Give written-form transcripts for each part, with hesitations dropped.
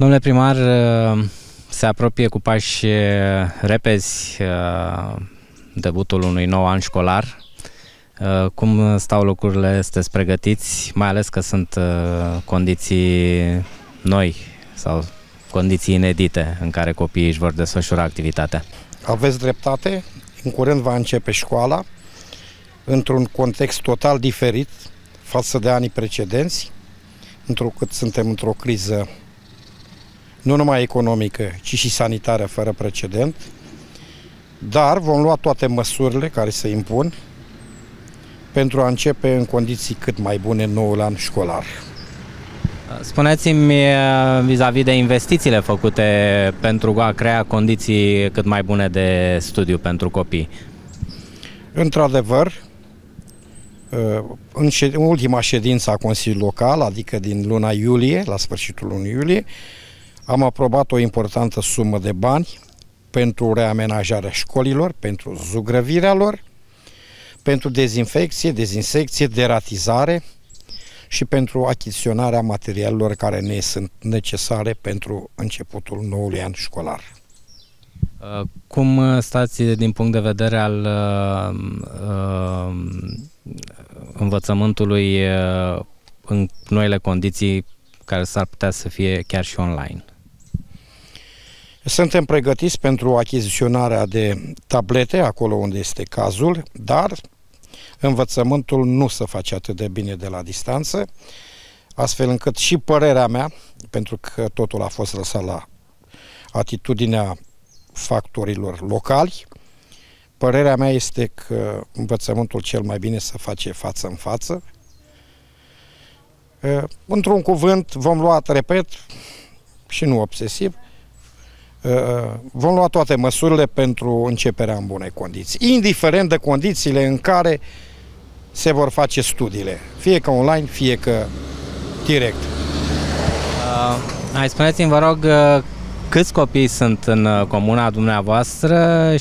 Domnule primar, se apropie cu pași repezi debutul unui nou an școlar. Cum stau lucrurile? Sunteți pregătiți? Mai ales că sunt condiții noi sau condiții inedite în care copiii își vor desfășura activitatea. Aveți dreptate. În curând va începe școala într-un context total diferit față de anii precedenți, întrucât suntem într-o criză nu numai economică, ci și sanitară fără precedent, dar vom lua toate măsurile care se impun pentru a începe în condiții cât mai bune noul an școlar. Spuneți-mi vis-a-vis de investițiile făcute pentru a crea condiții cât mai bune de studiu pentru copii. Într-adevăr, în ultima ședință a Consiliului Local, adică din luna iulie, la sfârșitul lunii iulie, am aprobat o importantă sumă de bani pentru reamenajarea școlilor, pentru zugrăvirea lor, pentru dezinfecție, dezinsecție, deratizare și pentru achiziționarea materialelor care ne sunt necesare pentru începutul noului an școlar. Cum stați din punct de vedere al învățământului în noile condiții care s-ar putea să fie chiar și online? Suntem pregătiți pentru achiziționarea de tablete, acolo unde este cazul, dar învățământul nu se face atât de bine de la distanță, astfel încât și părerea mea, pentru că totul a fost lăsat la atitudinea factorilor locali, părerea mea este că învățământul cel mai bine se face față în față. Într-un cuvânt, vom lua, repet, și nu obsesiv, vom lua toate măsurile pentru începerea în bune condiții, indiferent de condițiile în care se vor face studiile, fie că online, fie că direct. Hai, spuneți-mi, vă rog, câți copii sunt în comuna dumneavoastră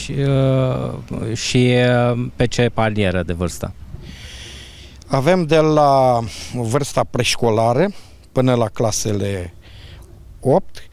și pe ce palieră de vârstă? Avem de la vârsta preșcolară până la clasele 8,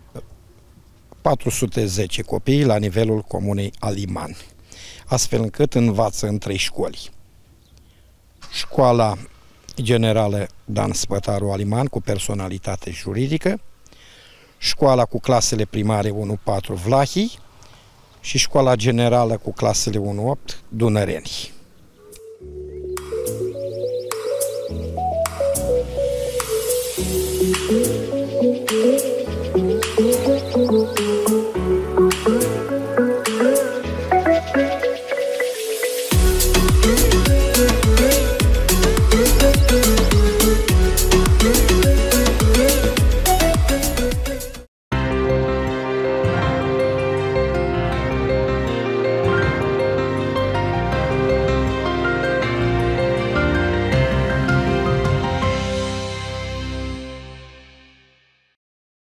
410 copii la nivelul comunei Aliman, astfel încât învață în 3 școli. Școala generală Dan Spătaru Aliman cu personalitate juridică, școala cu clasele primare 1-4 Vlahii și școala generală cu clasele 1-8 Dunăreni.